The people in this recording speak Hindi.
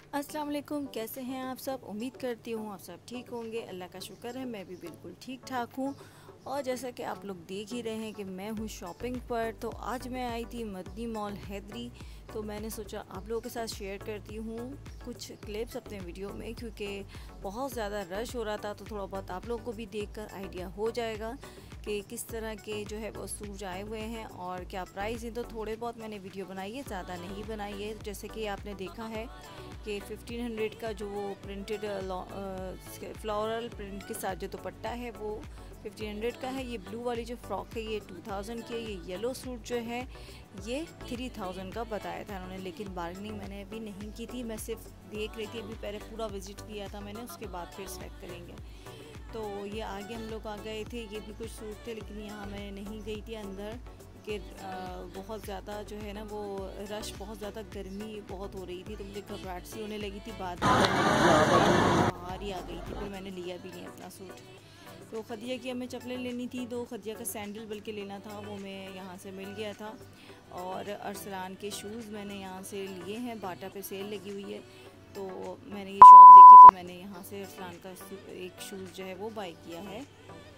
अस्सलाम वालेकुम, कैसे हैं आप सब। उम्मीद करती हूँ आप सब ठीक होंगे। अल्लाह का शुक्र है, मैं भी बिल्कुल ठीक ठाक हूँ। और जैसा कि आप लोग देख ही रहे हैं कि मैं हूँ शॉपिंग पर। तो आज मैं आई थी मदनी मॉल हैदरी। तो मैंने सोचा आप लोगों के साथ शेयर करती हूँ कुछ क्लिप्स अपने वीडियो में, क्योंकि बहुत ज़्यादा रश हो रहा था। तो थोड़ा बहुत आप लोगों को भी देखकर आइडिया हो जाएगा कि किस तरह के जो है वो सूट आए हुए हैं और क्या प्राइस है। तो थोड़े बहुत मैंने वीडियो बनाई है, ज़्यादा नहीं बनाई है। जैसे कि आपने देखा है कि 1500 का जो वो प्रिंटेड फ्लोरल प्रिंट के साथ जो दुपट्टा है वो 1500 का है। ये ब्लू वाली जो फ्रॉक है ये 2000 की है। ये येलो सूट जो है ये 3000 का बताया था उन्होंने, लेकिन बार्गेनिंग मैंने अभी नहीं की थी। मैं सिर्फ देख रही थी, अभी पहले पूरा विजिट किया था मैंने, उसके बाद फिर सेलेक्ट करेंगे। तो ये आगे हम लोग आ गए थे, ये भी कुछ सूट थे, लेकिन यहाँ मैं नहीं गई थी अंदर कि बहुत ज़्यादा जो है ना वो रश, बहुत ज़्यादा गर्मी बहुत हो रही थी, तो मुझे घबराहट सी होने लगी थी। बाद में बाहर ही आ गई थी, फिर मैंने लिया भी नहीं अपना सूट। तो खदिया की हमें चप्पलें लेनी थी, तो खदिया का सैंडल बल्कि लेना था, वो मैं यहाँ से मिल गया था। और अरसलान के शूज़ मैंने यहाँ से लिए हैं, बाटा पे सेल लगी हुई है। तो मैंने ये शॉप देखी, तो मैंने यहाँ से अरसलान का एक शूज़ जो है वो बाय किया है।